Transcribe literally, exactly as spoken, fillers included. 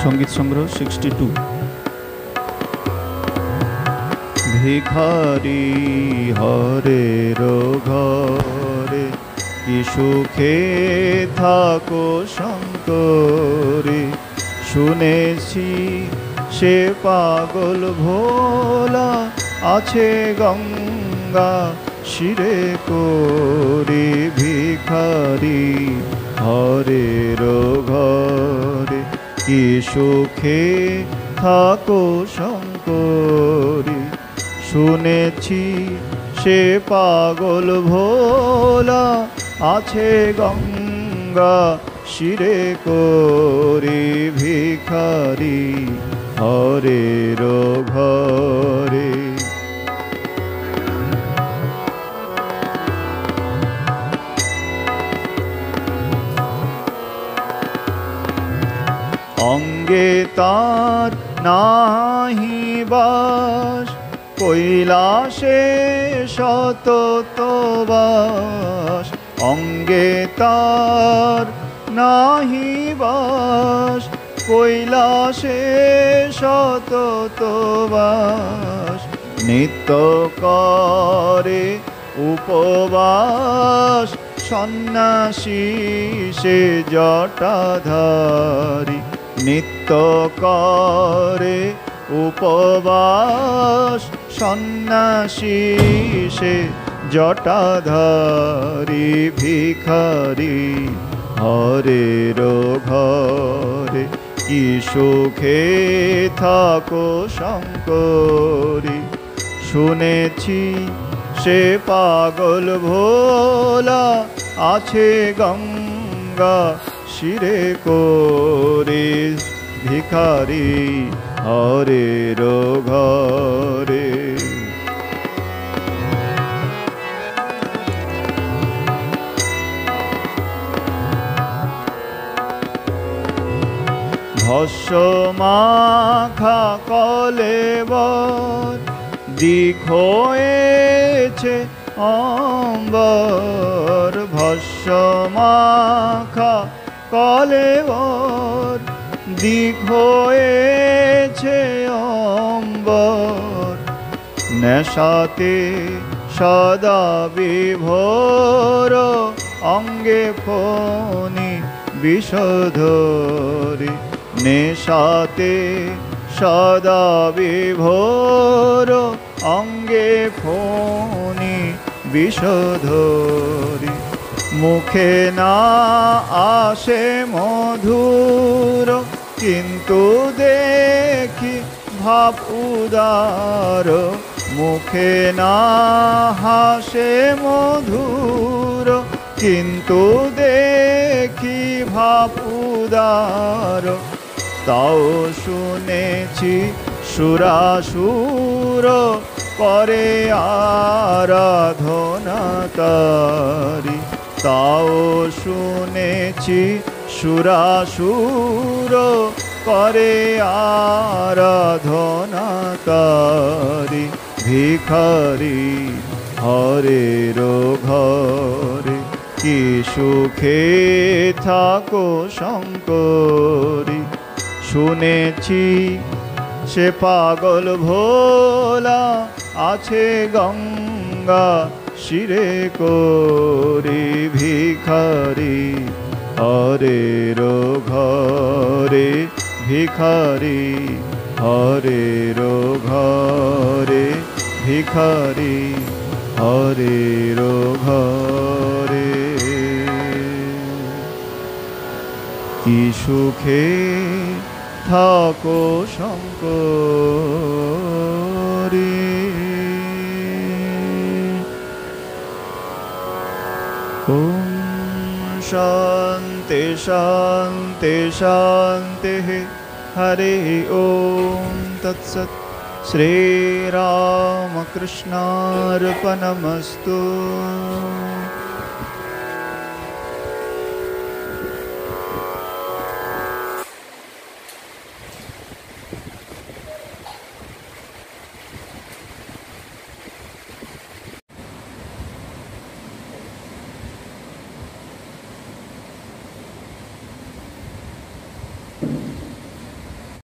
संगीत संग्रह sixty two. भिखारी हरेर घरे कि सुखे थाको शंकरे, शुनेছি से पागल भोला आछे गंगा शिरे कोरे। भिखारी हरेर घरे कि सुखे थाको शंकरे, शुनेছি से पागल भोला आछे गंगा शिरे कोरे। भिखारी हरेर घरे। अंगे तार नाहि बास, কৈলাসে সতত বাস। অঙ্গে তার নাহি বাস, কৈলাসে সতত বাস। নিত্য করে উপবাস, সন্ন্যাসী সে জটাধারী। নিত্য করে উপবাস, সন্ন্যাসী সে জটাধারী। ভিখারি হরের ঘরে কি সুখে থাকো শঙ্করী, শুনেছি সে পাগল ভোলা আছে গঙ্গা শিরে কোরে। ভিখারি হরের ঘরে। ভস্য মাখা কলেবর, দিক হয়েছে অম্বর। ভস্য মাখা কলেবর, দিক হয়েছে অম্বর। নেশাতে সদা বিভোর, অঙ্গে ফণি বিষধরি। নেশাতে সদা বিভোর, অঙ্গে ফণি বিষধরি। মুখে না আসে মধুর, কিন্তু দেখি ভাব উদার। মুখে না হাসে মধুর, কিন্তু দেখি ভাব উদার। তাও শুনেছি সুরাসুর করে আরাধনা তারি। তাও শুনেছি সুরাসুর করে আরাধনা তারি। ভিখারি হরের ঘরে কি সুখে থাকো শঙ্করী, শুনেছি সে পাগল ভোলা আছে গঙ্গা শিরে কোরে। ভিখারি হরের ঘরে। ভিখারি হরের ঘরে। ভিখারি হরের ঘরে। কি সুখে থাকো শঙ্করী। ওম শান্তি শান্তি শান্তি। हरे ओम तत्सत्। श्रीरामकृष्णार्पणमस्तु।